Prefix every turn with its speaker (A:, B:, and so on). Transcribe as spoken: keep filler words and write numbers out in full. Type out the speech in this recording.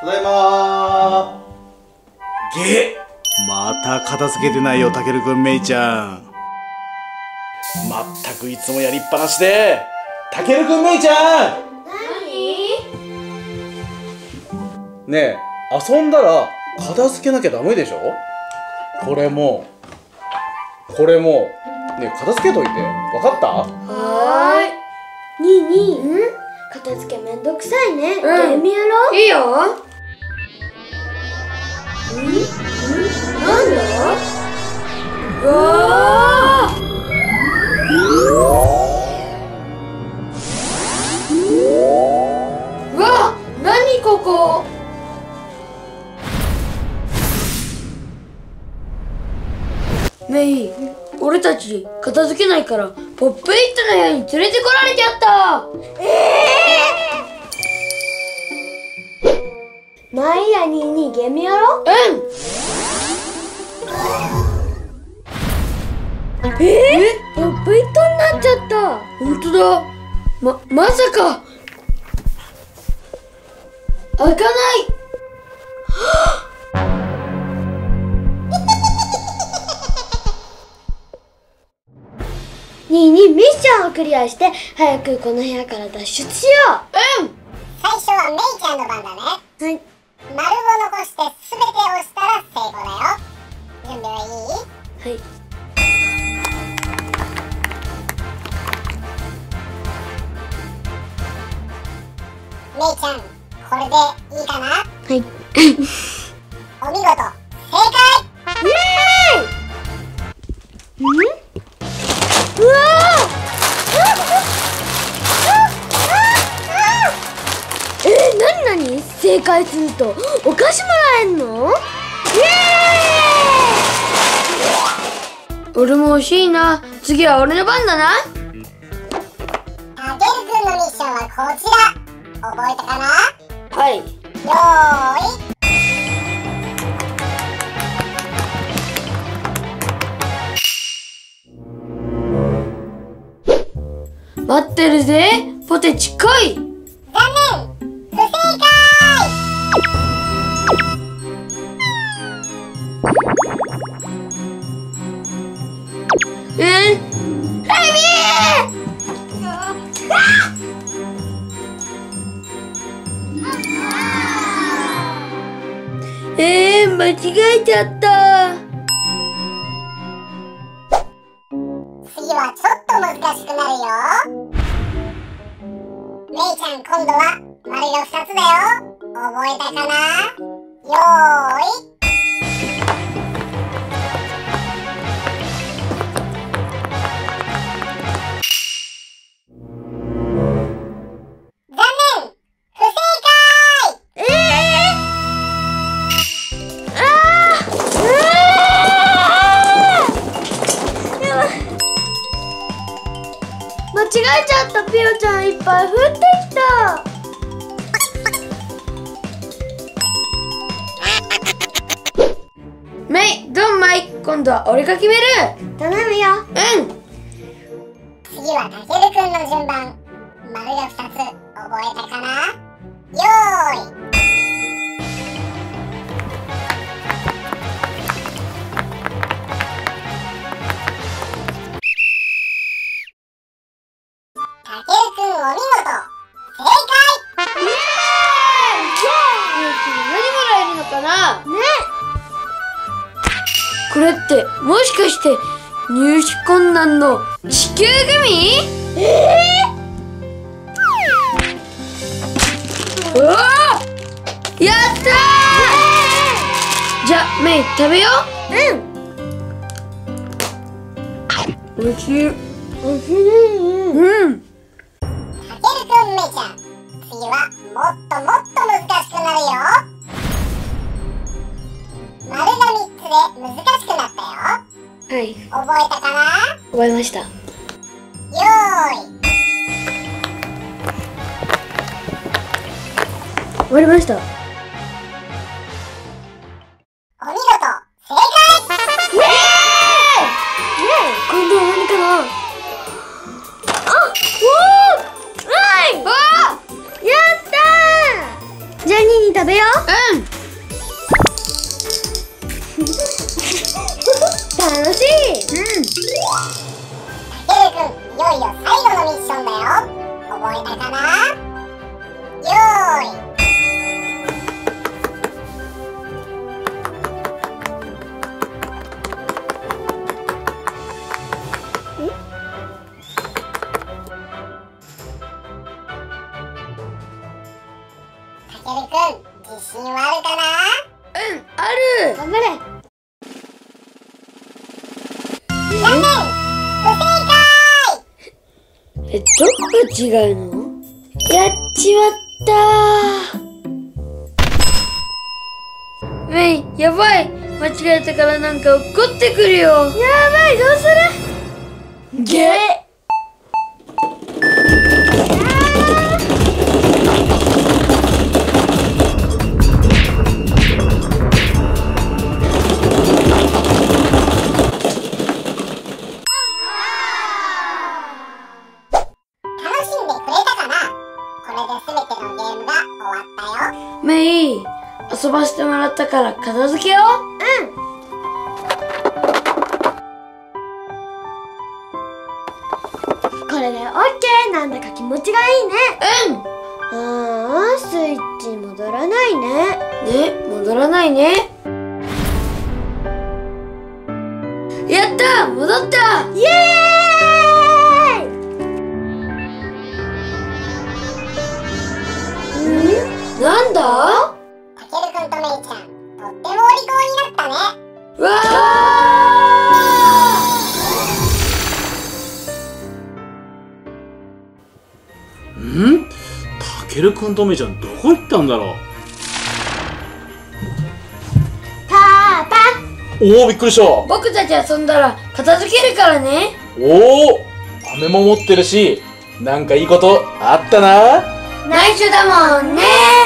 A: ただいまー。げまた片付けてないよ、たけるくん、めいちゃん。まったくいつもやりっぱなしで。たけるくん、めいちゃん。
B: 何？
A: ねえ、遊んだら片付けなきゃダメでしょ。これもこれもねえ、片付けといて。わかった？
B: はーい。
C: にいにい、ん？片付けめんどくさいね。ゲームやろう。
B: いいよ。
C: ん？ん？なんだ？
B: うわー。うわ、何ここ。メイ、俺たち片付けないからポップイットの部屋に連れてこられちゃった。
C: ええー、まあいいや、にいにい、ゲームやろう。
B: うん。
C: ええー、ポップイットになっちゃった。
B: 本当だ。ま、まさか開かない。
C: にいにい、ミッションをクリアして早くこの部屋から脱出しよ
B: うん。
D: 最初はメイちゃんの番だね。
C: う。はい。
D: 丸を残して全て押したら成功だよ。準備はいい？
C: はい。
D: メイちゃん、これでいいかな？
C: はい。
D: お見事、正解！
C: イエーイ！ん？うわー！えー、なになに？正解するとお菓子もらえんの？イエーイ！
B: 俺も欲しいな。次は俺の番だな。
D: たけるくんのミッションはこちら。覚えたかな？
B: はい。
D: よーい。
B: 待ってるぜ、ポテチ来い。
D: 残念、不正解。
B: えー、ヘビー。えー、間違えちゃった。
D: 次はちょっと難しくなるよ。メイちゃん、今度は丸がふたつだよ。覚えたかな？よーい。残念、不正解。
C: ええー、あーうわー、やばい。間違えちゃった。ピオちゃんいっぱい降ってきた。
B: メイ、ドンマイ、今度は俺が決める。
C: 頼むよ。
B: うん。
D: 次はたけるくんの順番。丸がふたつ覚えたかな？よーい。たけるくん、お見事、正解。
B: イエーイ。何もらえるのかな？
C: ね。
B: これってもしかして入手困難の地球グミ？
C: え
B: うわー、やったー。じゃあメイ食べよ
C: ー、
B: う。おいしい。
C: うん。おいしい。
B: うん。
D: たけるくん、めいちゃん、次はもっともっと難しくなるよ。丸がみっつで難しくなったよ。
C: はい。
D: 覚えたかな？
C: 覚えました。
D: よーい。
C: 終わりました。
D: お見事、正解。
C: イエーイ！今度は何かな？あ、おー！はい！
B: わ
C: やったー！じゃあにいに食食べよう。
B: うん。
C: 楽しい。
B: うん。
D: たけるくん、いよいよ最後のミッションだよ。覚えたかな？よーい。たけるくん、自信はあるかな？
B: うん、ある。
C: 頑張れ。
D: 残念、不正
B: え、どこが違うの？やっちまったー。メイ、やばい。間違えたからなんか怒ってくるよ。やばい、どうする？ゲー。メイ、遊ばせてもらったから片付けよう。
C: うん。これでオッケー。なんだか気持ちがいいね。
B: うん。
C: ああ、スイッチ戻らないね。
B: ね、戻らないね。やった、戻った。
C: イエーイ。
B: なんだ？
D: たけるくんとめいちゃん、とってもお利口になったね。
B: わ
A: ん？たけるくんとめいちゃんどこ行ったんだろう。
C: パパ。
A: おお、びっくりした。
B: ー、僕たち遊んだら片付けるからね。
A: おお、飴も持ってるし、なんかいいことあったな。
B: 内緒だもんねー。